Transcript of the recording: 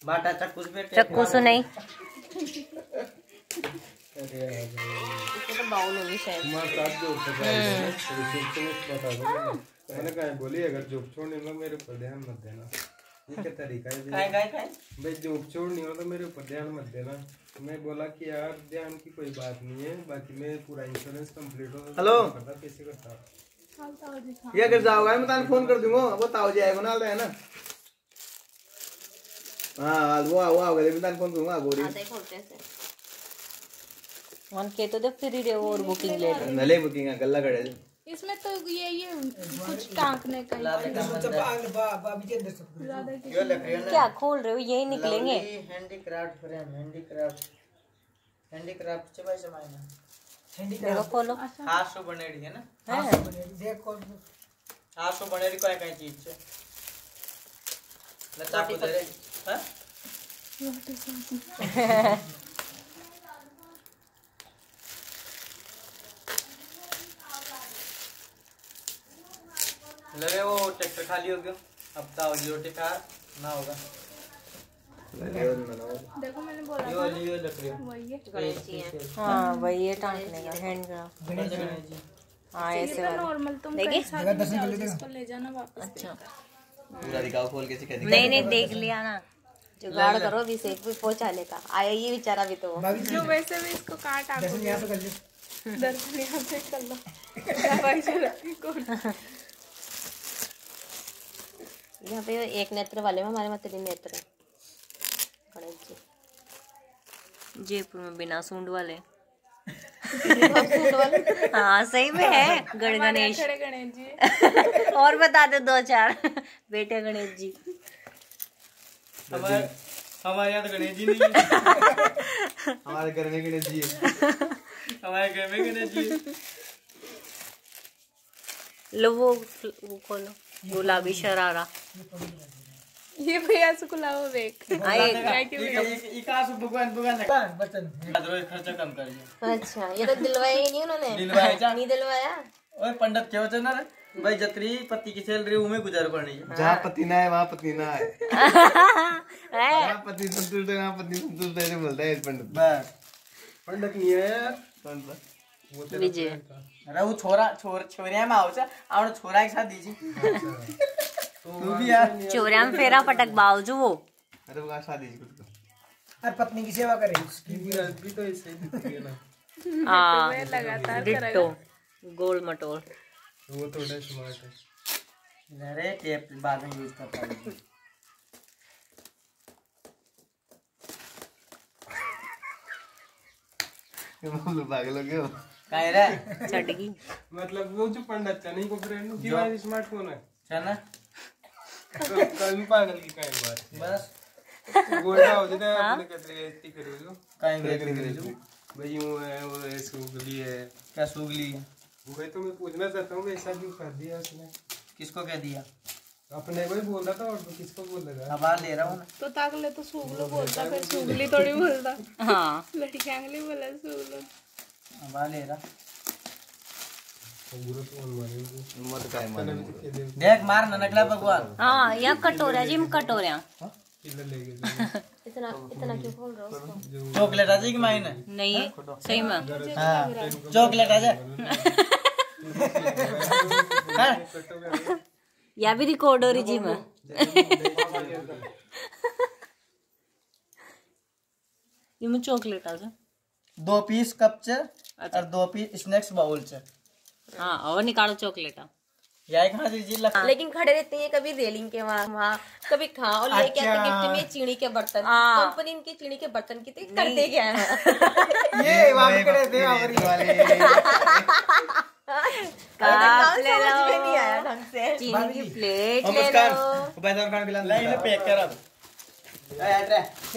बाटा चक्कू से चक्कू से नहीं तो बाउल होगी शायद। मैंने कहा बोली अगर जोक छोड़नी हो मेरे ऊपर ध्यान मत देना। ये क्या तरीका है भाई, जोक छोड़नी हो तो मेरे ऊपर ध्यान मत देना। मैं बोला कि यार ध्यान की कोई बात नहीं है, बाकी मैं पूरा इंश्योरेंस कंप्लीट हो हेलो पता कैसे करता ये अगर जाओगा मैं तान फोन कर दूंगा, वो ताऊ जी आएगा ना है ना। हाँ वो आओगे मैं तान फोन करूंगा गोरी आते ही खोलते हैं वन के तो जब फ्री रे और बुकिंग ले नले बुकिंग गल्ला करे इसमें तो ये कुछ टांकने का क्या खोल रहे हो, यही निकलेंगे। हैंडीक्राफ्ट से भाई समाई ना देखो खोलो। हाथ से बनेड़ी है ना, देखो हाथ से बनेड़ी कोई कोई चीज से लता को दे हां लगे वो ट्रैक्टर खाली हो गया, अब ताऊ जी रोटी खा ना होगा। देखो मैंने बोला यो लियो लकड़ी वही है। हाँ वही है टांकने का हैंड ग्राफ। हाँ ऐसे वाला नॉर्मल तुम देखिए इसको ले जाना वापस। अच्छा पूरा दिखाओ खोल के सिखा दी। नहीं देख लिया ना, जुगाड़ करो भी सेफ भी पहुंचाने का। आया ये बेचारा भी तो जो वैसे भी इसको काट आप दर्शन यहाँ से कर लो। दवाई चलाती कौन यहाँ पे एक नेत्र वाले में हमारे में 3 नेत्र है गणेश जी। जयपुर में बिना सूंड वाले सूंड वाले हाँ सही में है गणेश गणेश जी। और बता दो 2-4 बेटे गणेश जी। हमारे यहाँ तो गणेश जी नहीं है। हमारे घर में गणेश जी है। हमारे घर में गणेश जी है। लो वो खोलो गुलाबी शरारा। ये भैया से कुलाओ देख। खर्चा कम कर दिया। अच्छा ये तो दिलवाया ही नहीं उन्होंने। नहीं दिलवाया। ओए पंडित क्या होता ना भाई, जतरी पति की सैलरी उमें गुजार पड़नी है। जहाँ पति ना है वहाँ पति ना है। जहाँ पति संतुष्ट है वहाँ पति संतुष्ट है बोलता है पंडित। बस पंडित नहीं है यार। विजय अरे वो छोरिया में आओ आवड़े छोरा के साथ दीजिए। तू भी यार चोरिया में फेरा पटक बावजू वो। अरे वो शादी जी को हर पत्नी की सेवा करे। भी तो ऐसे ही दिखती है ना। हाँ लगातार डिट्टो गोल मटोल। वो थोड़ा स्मार्ट है। अरे टेप बाद में यूज कर पाएंगे। पागल हो गए हो काहे रे चटगी मतलब वो जो पंडित चने को फ्रेंड की वाली स्मार्टफोन है चना कल पागल की काहे बात बस गोल्डा हो जाता है अपने कहते हैं इतनी करो जो काहे करे जो भाई यूं है वो सूगली है। क्या सूगली है? वही तो मैं पूछना चाहता हूँ ऐसा क्यों कर दिया उसने? किसको कह दिया? अपने को ही बोल रहा था और तो किसको बोल रहा? आवाज ले रहा हूँ तो ताकले तो सूगलो बोलता, फिर सूगली थोड़ी बोलता। हाँ लड़की आंगली बोला सूगलो। आवाज ले रहा। मत काय मारे देख मार न नकला भगवान। हाँ या कटोरा जी में कटोरिया। इतना क्यों बोल रहा हो उसको? चॉकलेट आ जाएगी मायने नहीं सही में हाँ चॉकलेट आ जाए। या भी रिकॉर्ड हो रही जी में। ये में चॉकलेट आ जाए 2 पीस कप च और 2 पीस स्नैक्स बाउल च। हाँ और निकालो चॉकलेट। यार कहाँ दीजिए लेकिन खड़े रहते हैं कभी रेलिंग के वहाँ कभी खा और लेके आते गिफ्ट में चीनी के बर्तन। कंपनी इनके चीनी के बर्तन की करते क्या है? ये वहाँ पे खड़े थे ले लो नहीं आया ढंग से। चीनी की प्लेट ले लो। पैसा पैक कर अब।